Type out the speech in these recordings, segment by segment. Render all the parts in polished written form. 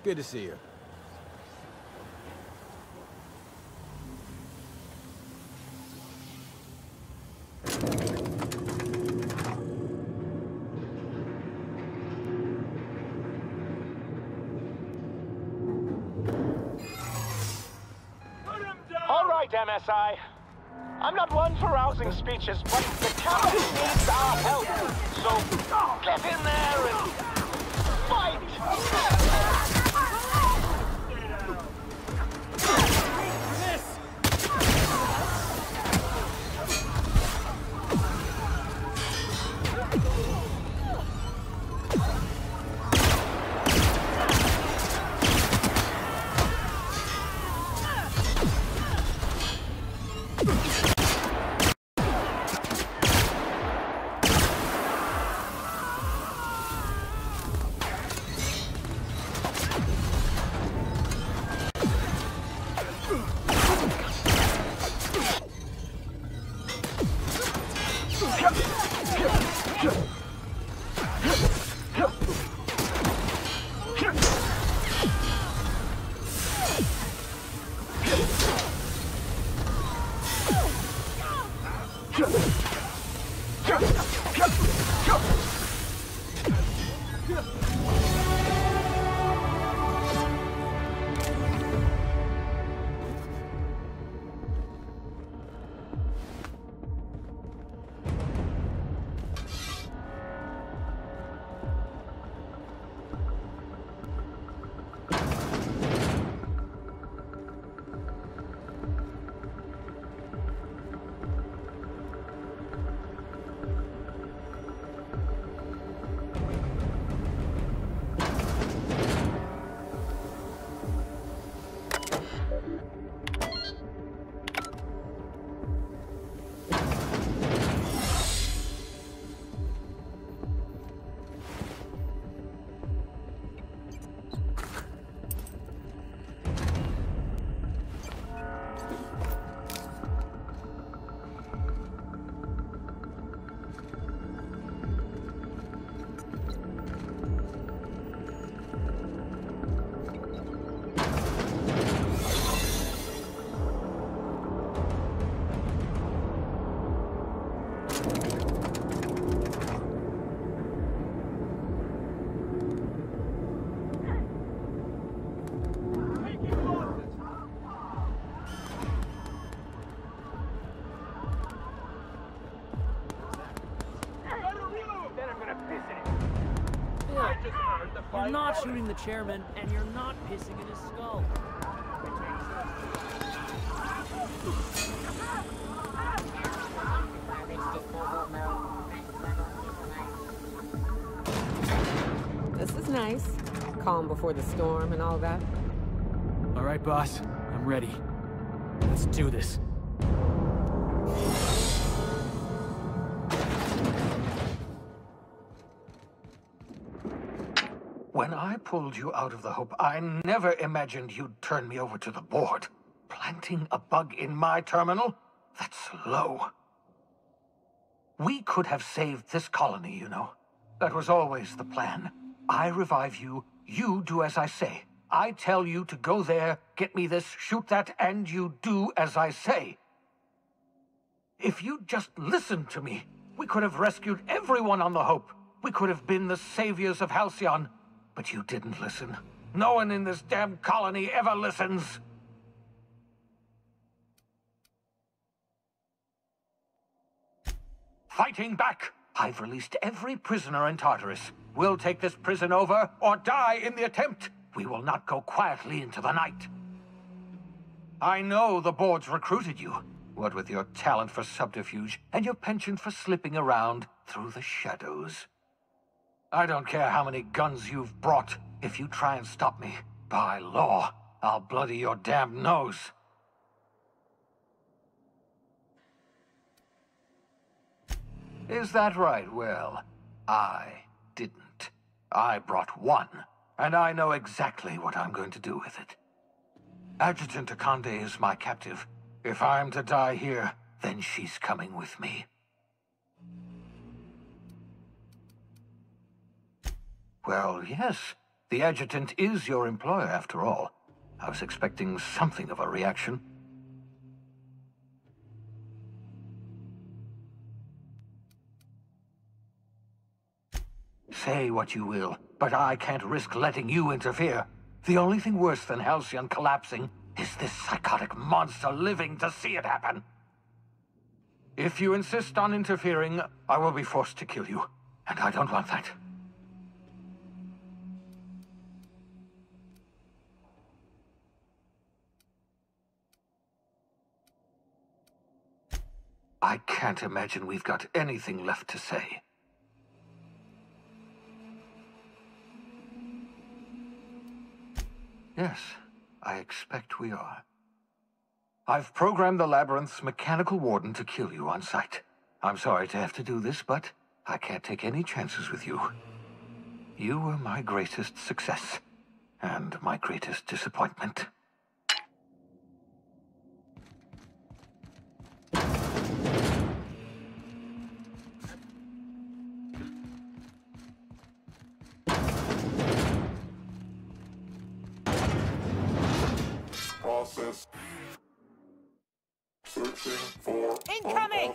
Good to see you. All right, MSI. I'm not one for rousing speeches, but the colony needs our help. So get in there and fight! You're not shooting the chairman, and you're not pissing in his skull. This is nice. Calm before the storm and all that. All right, boss. I'm ready. Let's do this. When I pulled you out of the Hope, I never imagined you'd turn me over to the board. Planting a bug in my terminal? That's low. We could have saved this colony, you know. That was always the plan. I revive you, you do as I say. I tell you to go there, get me this, shoot that, and you do as I say. If you'd just listened to me, we could have rescued everyone on the Hope. We could have been the saviors of Halcyon. But you didn't listen. No one in this damn colony ever listens. Fighting back! I've released every prisoner in Tartarus. We'll take this prison over, or die in the attempt. We will not go quietly into the night. I know the board's recruited you. What with your talent for subterfuge, and your penchant for slipping around through the shadows. I don't care how many guns you've brought. If you try and stop me, by law, I'll bloody your damn nose. Is that right? Well, I didn't. I brought one, and I know exactly what I'm going to do with it. Adjutant Akande is my captive. If I'm to die here, then she's coming with me. Well, yes. The adjutant is your employer, after all. I was expecting something of a reaction. Say what you will, but I can't risk letting you interfere. The only thing worse than Halcyon collapsing is this psychotic monster living to see it happen. If you insist on interfering, I will be forced to kill you, and I don't want that. I can't imagine we've got anything left to say. Yes, I expect we are. I've programmed the Labyrinth's mechanical warden to kill you on sight. I'm sorry to have to do this, but I can't take any chances with you. You were my greatest success, and my greatest disappointment. Process. Searching for Incoming!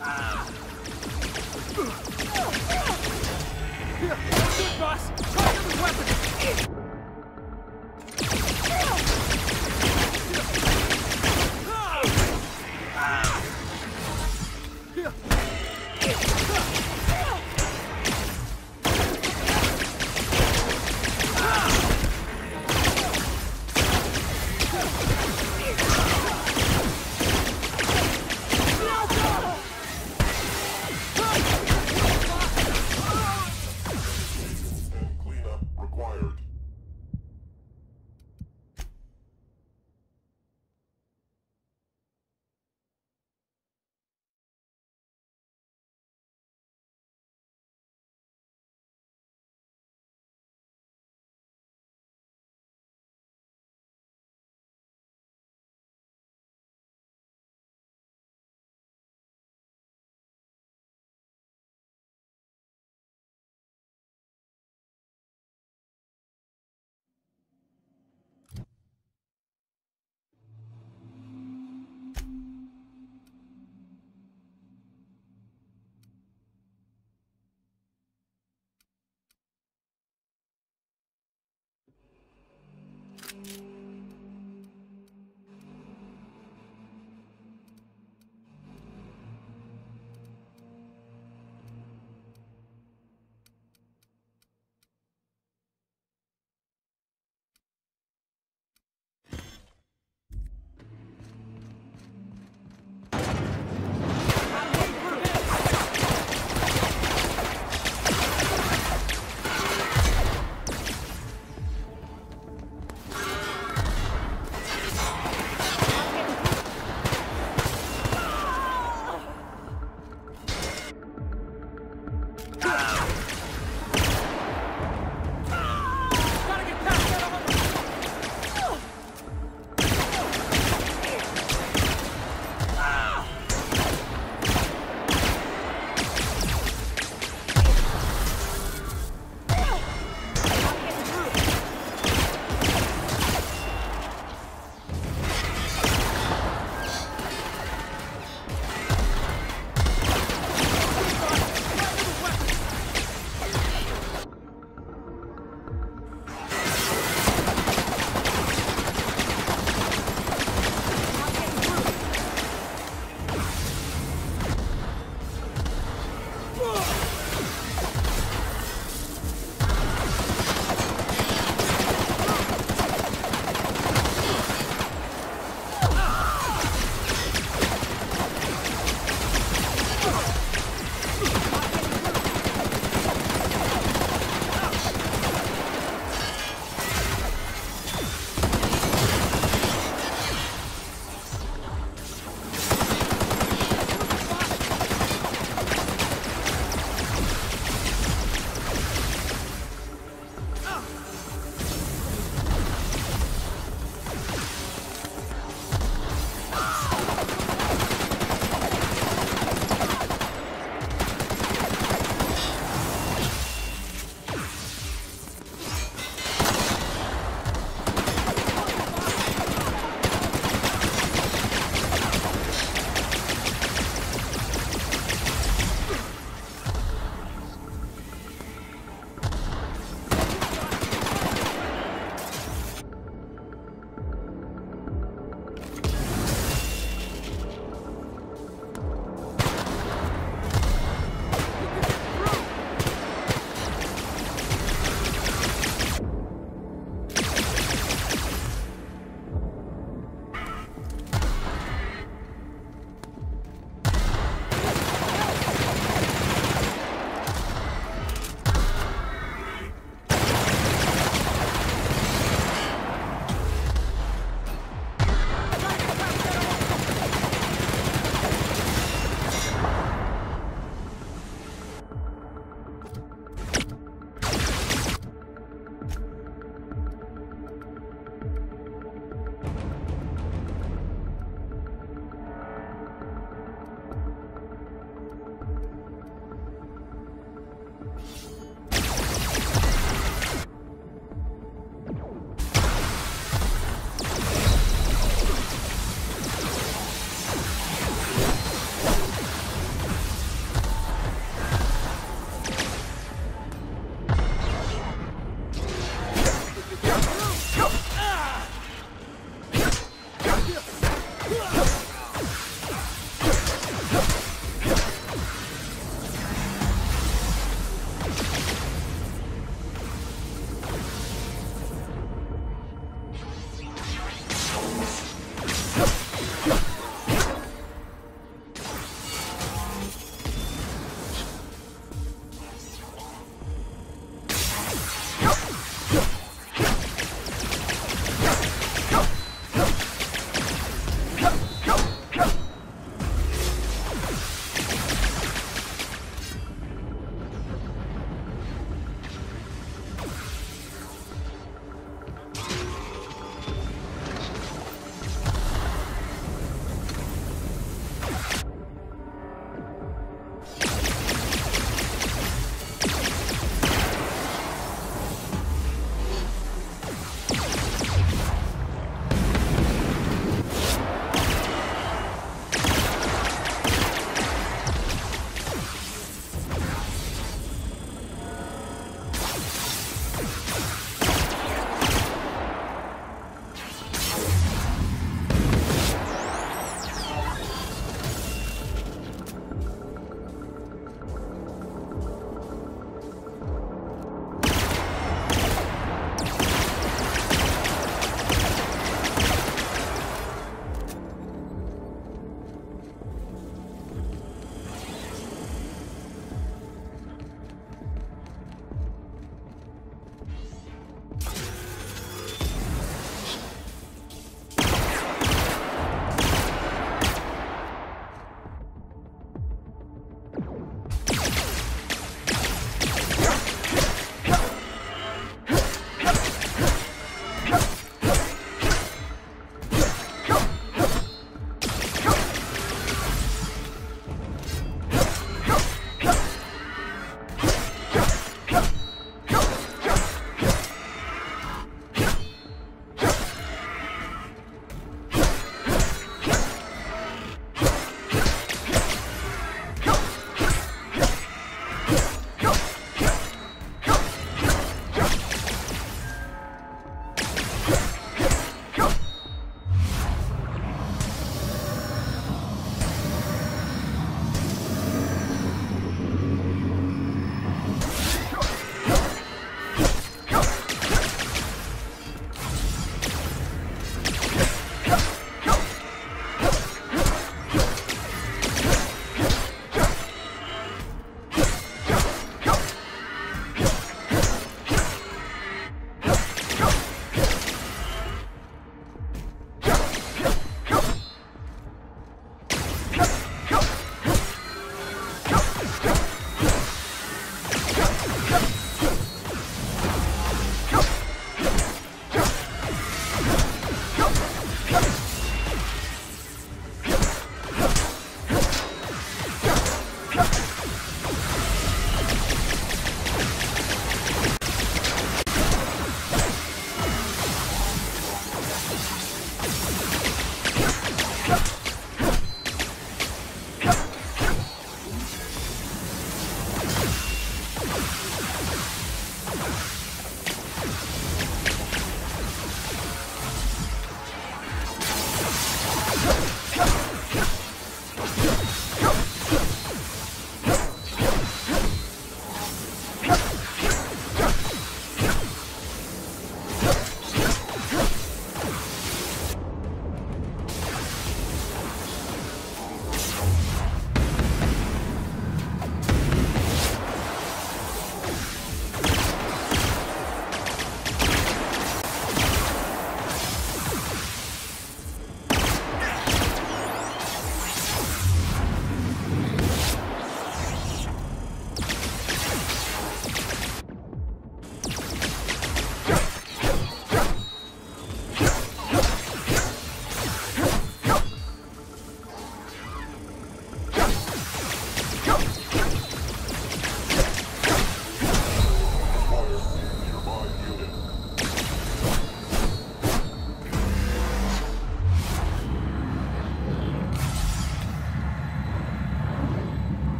Good, boss! Try another weapon!